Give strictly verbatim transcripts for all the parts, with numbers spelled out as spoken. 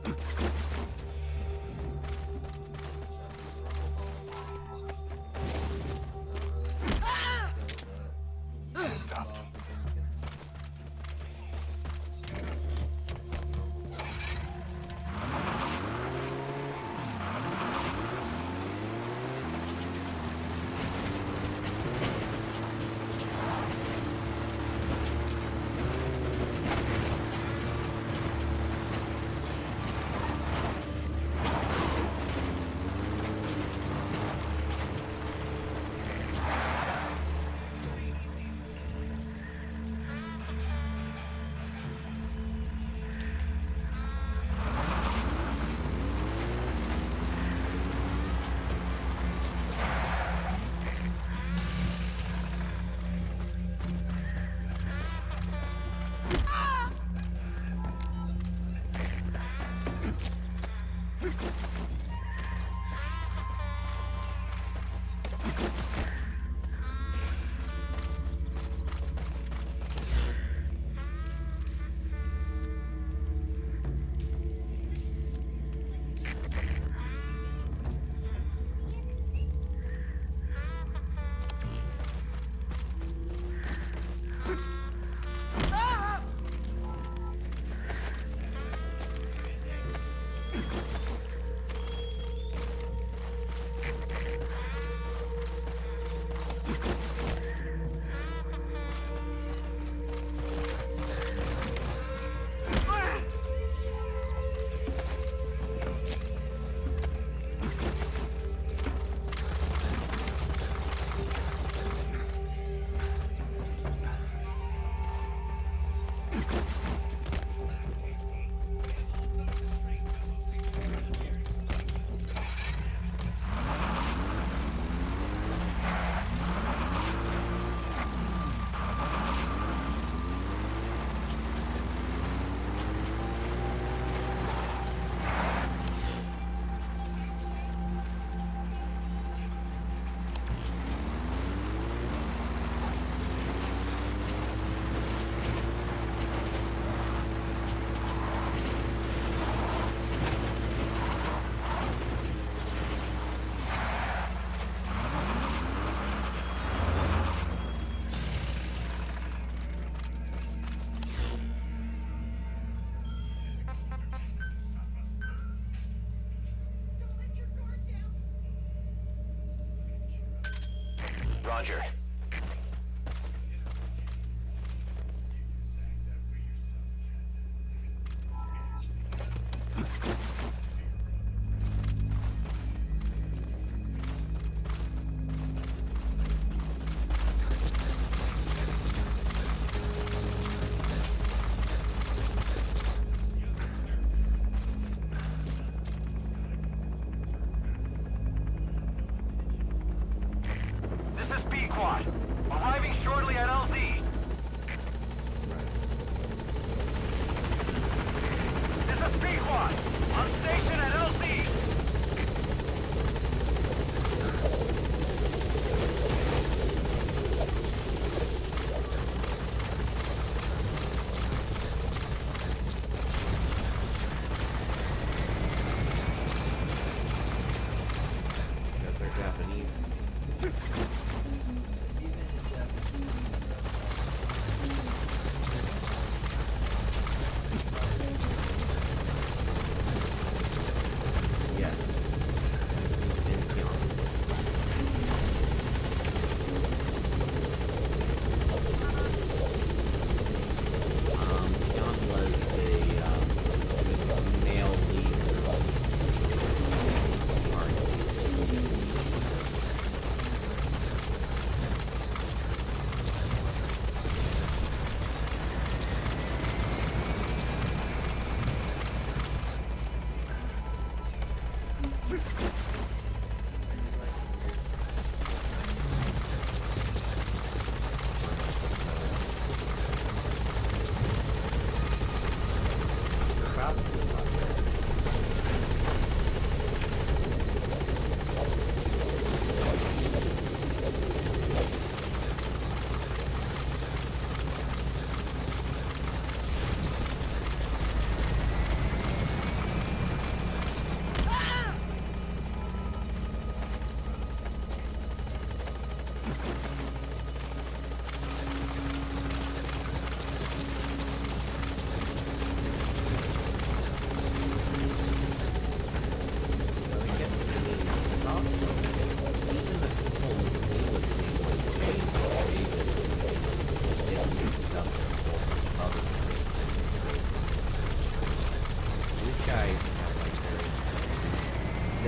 Roger. This is B Quad.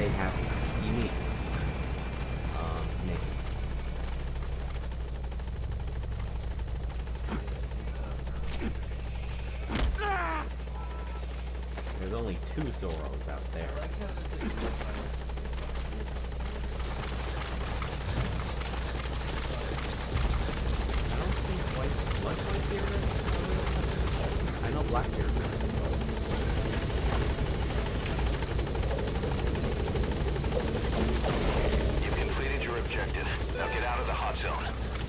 they have unique um, names. There's only two Zoros out there. I don't think white blood Whitebeard is. I know Blackbeard is. You've completed your objective. Now get out of the hot zone.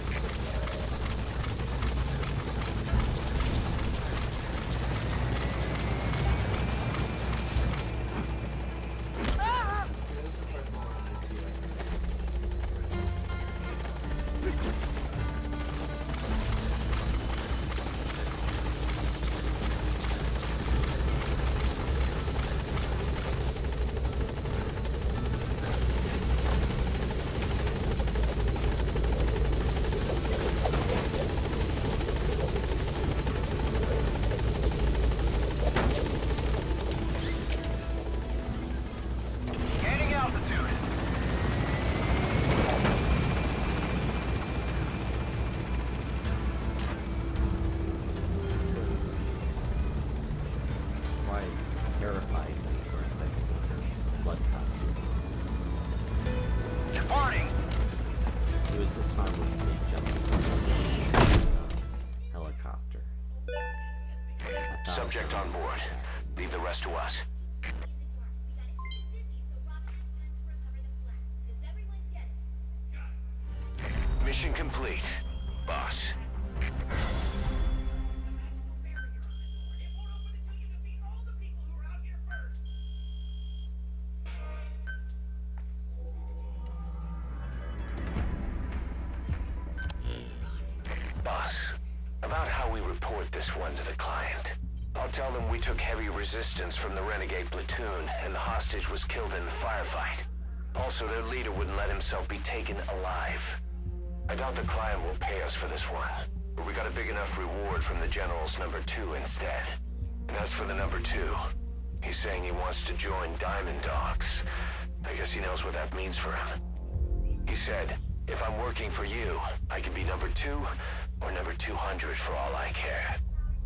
Subject on board. Leave the rest to us. Mission complete, boss. Boss, about how we report this one to the client. I'll tell them we took heavy resistance from the renegade platoon, and the hostage was killed in the firefight. Also, their leader wouldn't let himself be taken alive. I doubt the client will pay us for this one, but we got a big enough reward from the general's number two instead. And as for the number two, he's saying he wants to join Diamond Dogs. I guess he knows what that means for him. He said, if I'm working for you, I can be number two or number two hundred for all I care.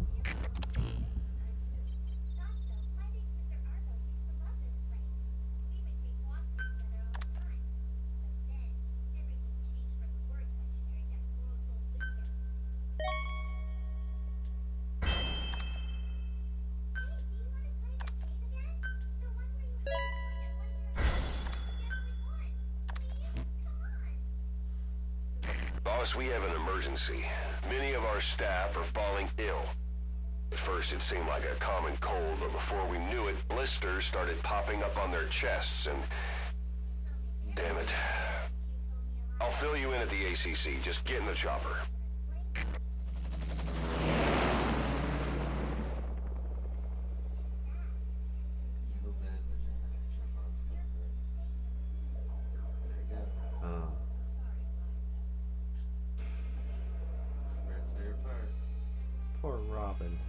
Boss, we have an emergency. Many of our staff are falling ill. At first it seemed like a common cold, but before we knew it, blisters started popping up on their chests and... damn it. I'll fill you in at the A C C. Just get in the chopper. Poor Robin.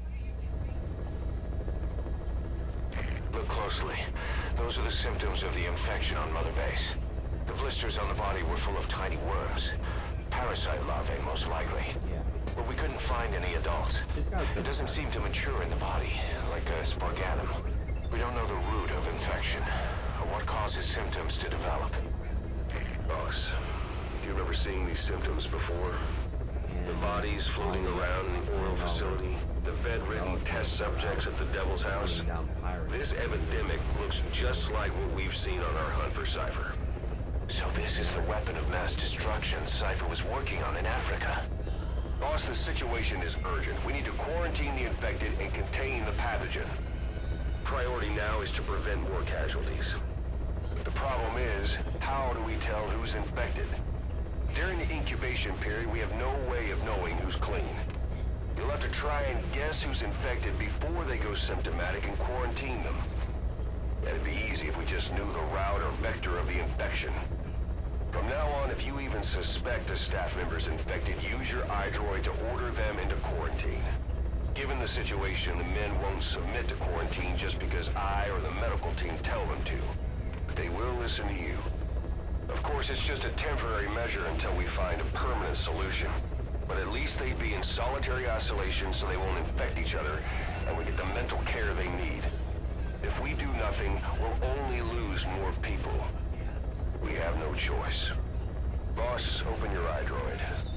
Look closely. Those are the symptoms of the infection on Mother Base. The blisters on the body were full of tiny worms. Parasite larvae, most likely. Yeah. But we couldn't find any adults. It doesn't seem to mature in the body, like a spargatum. We don't know the root of infection, or what causes symptoms to develop. Boss, do you remember seeing these symptoms before? The bodies floating around in the oil facility, the bedridden test subjects at the Devil's House. This epidemic looks just like what we've seen on our hunt for Cypher. So this is the weapon of mass destruction Cypher was working on in Africa. Boss, the situation is urgent. We need to quarantine the infected and contain the pathogen. Priority now is to prevent more casualties. But the problem is, how do we tell who's infected? During the incubation period, we have no way of knowing who's clean. You'll have to try and guess who's infected before they go symptomatic and quarantine them. That'd be easy if we just knew the route or vector of the infection. From now on, if you even suspect a staff member's infected, use your iDroid to order them into quarantine. Given the situation, the men won't submit to quarantine just because I or the medical team tell them to. But they will listen to you. Of course, it's just a temporary measure until we find a permanent solution. But at least they'd be in solitary isolation so they won't infect each other, and we get the mental care they need. If we do nothing, we'll only lose more people. We have no choice. Boss, open your iDroid.